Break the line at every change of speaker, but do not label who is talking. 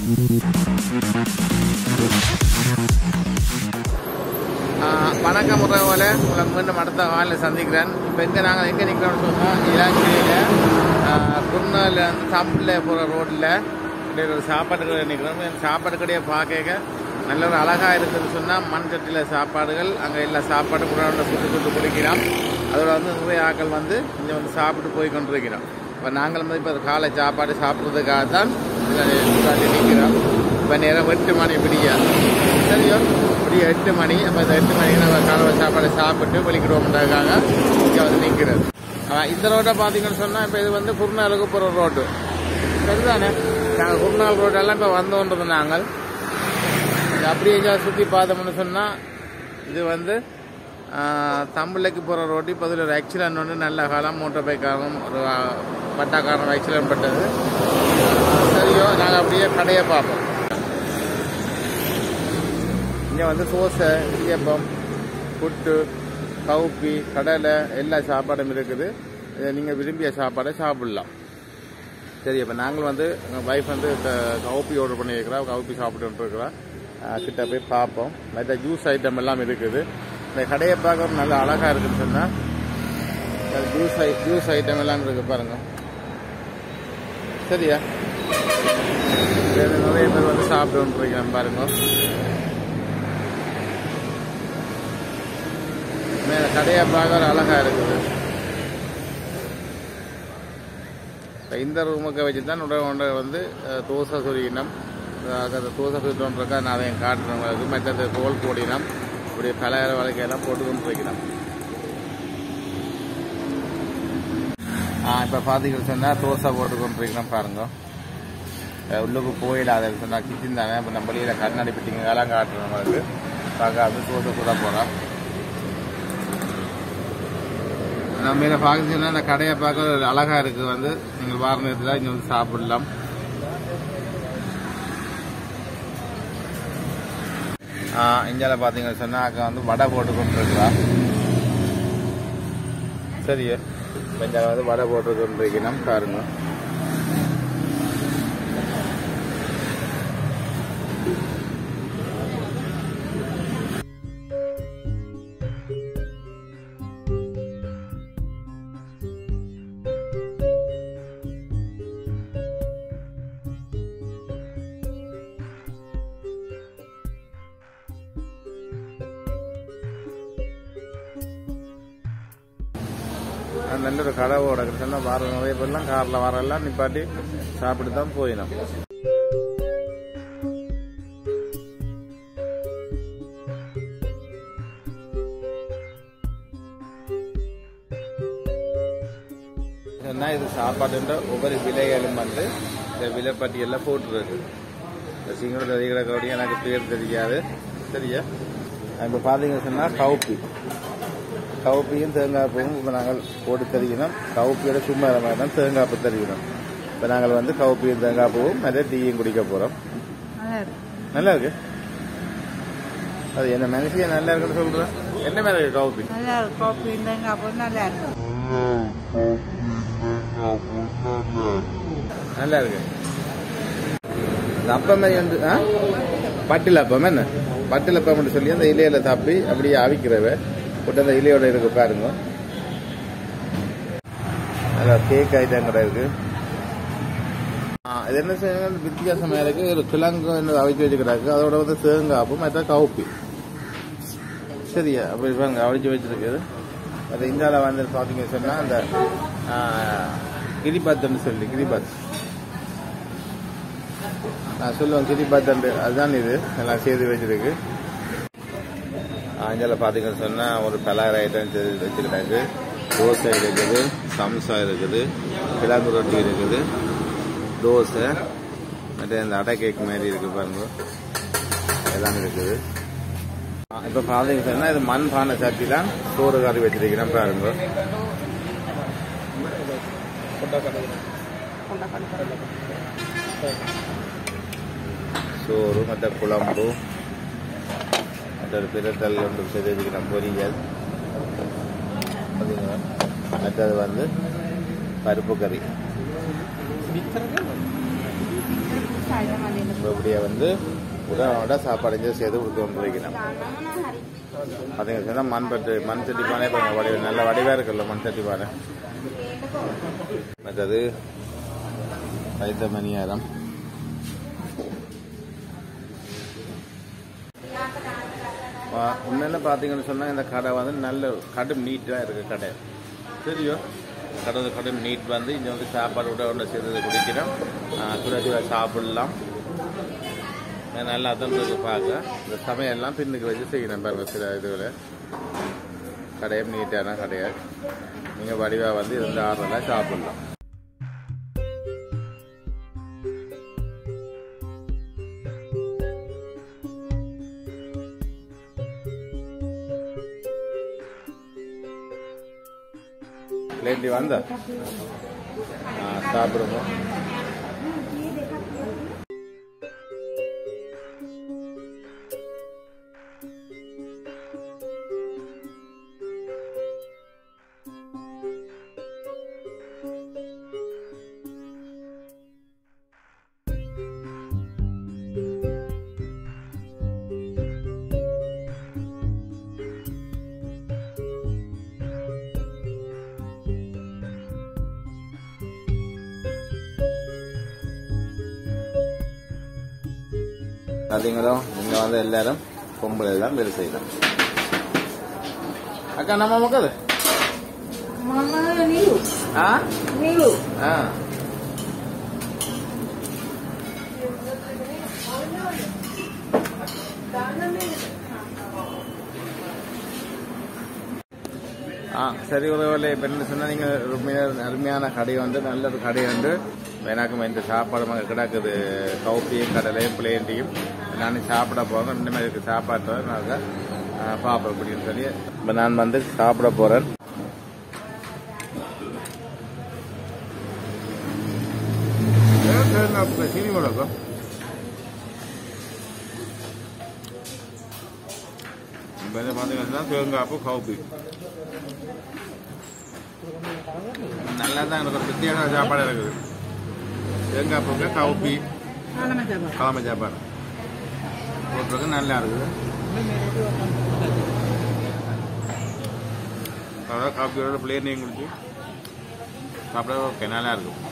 வணக்கம் உறவுகளே, உங்களை மீண்டும் அடுத்த வானில் சந்திக்கிறேன். இப்போ நாங்கள் எங்கே நிற்கிறோம்னு சொன்னால் இலங்கையில் குர்நால் தம்பில் போகிற ரோட்டில் ஒரு சாப்பாடு கடை நிற்கிறோம். சாப்பாடு கடையை பார்க்க நல்ல ஒரு அழகாக இருக்குதுன்னு சொன்னால் மண் சட்டியில் சாப்பாடுகள் அங்கே எல்லா சாப்பாடு குரானில் சுட்டு குடிக்கிறோம். அதோட நிறைய ஆக்கள் இங்கே சாப்பிட்டு போய் கொண்டிருக்கிறோம். இப்போ நாங்கள் இப்போ காலை சாப்பாடு சாப்பிட்றதுக்காக தான் நிற்கிறோம். இப்போ நேரம் 8 மணி பிடியா சரியோ இப்படி 8 மணி. அப்போ இந்த 8 மணிக்கு நம்ம காலை சாப்பாடு சாப்பிட்டு வெளிக்கிடுவோம்ன்றதுக்காக இங்கே நிற்கிறது. இந்த ரோட்டை பார்த்தீங்கன்னு சொன்னால் இப்போ இது குர்நாலுக்கு போகிற ரோட்டு சரிதானே. நாங்கள் குர்நால் ரோட்டெல்லாம் இப்போ வந்தோன்றது நாங்கள் அப்படியே எங்கேயாவது சுற்றி பார்த்தோம்னு சொன்னால் இது தம்பிளைக்கு போகிற ரோட்டு. இப்போ அதில் ஒரு ஆக்சிடென்ட் நல்ல காலம் மோட்டர் பைக்காரனும் ஒரு பட்டாக்காரனும் ஆக்சிடென்ட் பட்டது. சரியோ நாங்கள் அப்படியே கடையை பார்ப்போம். இங்கே தோசை, இடியப்பம், புட்டு, கவுப்பி, கடலை எல்லா சாப்பாடும் இருக்குது. இதை நீங்கள் விரும்பிய சாப்பாடை சாப்பிடலாம். சரி, இப்போ நாங்கள் எங்கள் வைஃப் கவுப்பி ஆர்டர் பண்ணியிருக்கிறா. கவுப்பி சாப்பிட்டுருக்குறா. கிட்ட போய் பார்ப்போம். மற்ற ஜூஸ் ஐட்டம் எல்லாம் இருக்குது. இந்த கடையை பார்க்க நல்லா அழகாக இருக்குன்னு சொன்னால் ஜூஸ் ஐட்டம் எல்லாம் இருக்குது பாருங்க. சரியா, நிறைய பேர் சாப்பிட்டுருக்கிறேன் பாருங்க. கடையை பார்க்க அழகாக இருக்குது. இந்த ரூமுக்கு வச்சு தான் உடனே தோசை சுரியினம். தோசை சுத்தோன்றக்கா நான் அதை காட்டுறவங்களுக்கு மற்றது தோல் போடினம். இப்படி பலகார வழக்கையெல்லாம் போட்டு கொண்டு வைக்கணும். இப்போ பார்த்தீங்கன்னு சொன்னால் தோசை போட்டு கொண்டு வைக்கணும் பாருங்க. உள்ளுக்கு போயிடாத சொன்னால் கிச்சன் தானே. இப்போ நம்ம வெளியில் கண்ணாடி பிட்டிங்கெல்லாம் காட்டுறவங்களுக்கு பார்க்காது தோசை கூட போகிறோம். நம்ம இதை பார்க்க சொன்னால் இந்த கடையை பார்க்க அழகாக இருக்குது. நீங்கள் வார நேரத்தில் இங்கே சாப்பிடலாம். இந்தியாவில் பார்த்தீங்கன்னு சொன்னால் அங்கே வடை போட்டு கொண்டு இருக்கிறா. சரியா, இந்தியாவில் வடை போட்டு கொண்டு வைக்கணும் பாருங்க. நல்ல ஒரு கடை ஓடக்கு சொன்னால் வார நிறைய பேர்லாம் காரில் வரலாம் நிப்பாட்டி சாப்பிட்டு தான் போயிடும். சொன்னால் இது சாப்பாடுன்ற ஒவ்வொரு விலைகளும் இந்த விலைப்பட்டியெல்லாம் போட்டுருக்கு. சிங்களோட அதிகளோடைய எனக்கு பேர் தெரியாது. சரியா, இப்போ பார்த்தீங்கன்னு சொன்னால் கவுப்பியும் தேங்காய்ப்பூவும் இப்போ நாங்கள் போட்டு தருகிறோம். கவுப்பியோட சும்மா மாதிரி தான் தேங்காய்ப்பு தருகிறோம். இப்போ நாங்கள் கவுப்பியும் தேங்காய்ப்பூவும் நிறைய டீயும் குடிக்க போகிறோம். நல்லா இருக்கு. அது என்ன மனசியா நல்லா இருக்குன்னு சொல்கிறேன். என்ன மாதிரி இருக்கு கவுப்பி? நல்லா இருக்கு. அப்பம் மாதிரி பட்டில் அப்பம் என்ன பட்டில் அப்பம் சொல்லி அந்த இலையில தாப்பி அப்படியே அவிக்கிறவ போட்டு அந்த இலையோட இருக்கு பாருங்க. நல்லா கேக் ஐட்டம் கடை இருக்கு. இது என்ன செய்ய வித்தியாசமா இருக்கு. ஒரு கிழங்கு அவிச்சு வச்சுக்கிறாங்க. அதோட தேங்காய்ப்பு மற்ற கவுப்பி. சரியா, அப்படி பாருங்க அவிச்சு வச்சிருக்குது. அது இந்தியாவில் பார்த்தீங்கன்னு சொன்னா அந்த கிரிபாத்துன்னு சொல்லி கிரிபாத் நான் சொல்லுவேன். கிரிபாத்து அதுதான் இது எல்லாம் செய்து வச்சிருக்கு. இந்தியாவில் பார்த்தீங்கன்னு சொன்னால் ஒரு பலகார ஐட்டம் வச்சுக்கிறாங்க. தோசை இருக்குது, சம்சா இருக்குது, கிழங்கு ரொட்டி இருக்குது, தோசை மற்ற இந்த அடை கேக் மாதிரி இருக்குது பாருங்க. எல்லாம் இருக்குது. இப்போ பார்த்தீங்கன்னு சொன்னால் இது மண் பானை சட்டி தான் சோறு கறி வச்சிருக்கிறேன் பாருங்க. சோறு மற்ற குழம்பு மற்ற பிரட்டல் ஒன்று செய்து வச்சுக்கிறேன். பொரியல் மற்றது பருப்பு கறி. இப்படியே வந்து உடனோட சாப்பாடு சேர்த்து கொடுத்து கொண்டு வைக்கணும். அதுங்க சொன்னால் மண் சட்டி பானை இப்போ வடிவ நல்ல வடிவாக இருக்குல்ல மண் சட்டி பானை. மற்றது வைத்த மணியாரம், உண்மையில பார்த்தீங்கன்னு சொன்னால் இந்த கடை வந்து நல்ல கடும் நீட்டாக இருக்குது கடை. சரியோ கடும் நீட் வந்து இங்கே வந்து சாப்பாடு விட ஒன்று சேர்த்து குடிக்கிறோம். சுட சாப்பிடலாம். நல்லா தான் பார்க்க இந்த சமையல்லாம் பின்னுக்கு வச்சு செய்யணும் பாருங்க. சில இதுவில் கடையும் நீட்டான கடையாக நீங்கள் வடிவாக வந்து இருந்து ஆறுதலாக சாப்பிடலாம். லேண்டி வந்த சாப்பிடுவோம். பார்த்தீங்களோ இங்க வந்து எல்லாரும் பொம்பளை தான் வேலை செய்யலாம். அக்கா நம்ம மக்கள் சரி உறவுகளே, இப்போ என்ன சொன்னால் நீங்கள் அருமையான கடை வந்து நல்ல ஒரு கடை வந்து எனக்கும் இந்த சாப்பாடு கிடக்குது. கவுப்பியும் கடலையும் பிளேண்டியும் நானும் சாப்பிட போகிறேன். இந்த மாதிரி சாப்பாடு நான் பார்ப்பேன் அப்படின்னு சொல்லி இப்போ நான் வந்து சாப்பிட போகிறேன். சீனி கொடுக்கும் இப்போ பார்த்தீங்கன்னா தேங்காய்ப்பு கவுப்பி நல்லா தான் எனக்கு ஒரு வித்தியாசமான சாப்பாடு இருக்குது. தேங்காய் பூங்க கவுப்பி கிழமை சாப்பாடு போட்டுருக்கு நல்லா இருக்குது. அதாவது காஃபியோட பிளேனையும் குடிச்சு சாப்பிட ஓகே நல்லா இருக்கும்.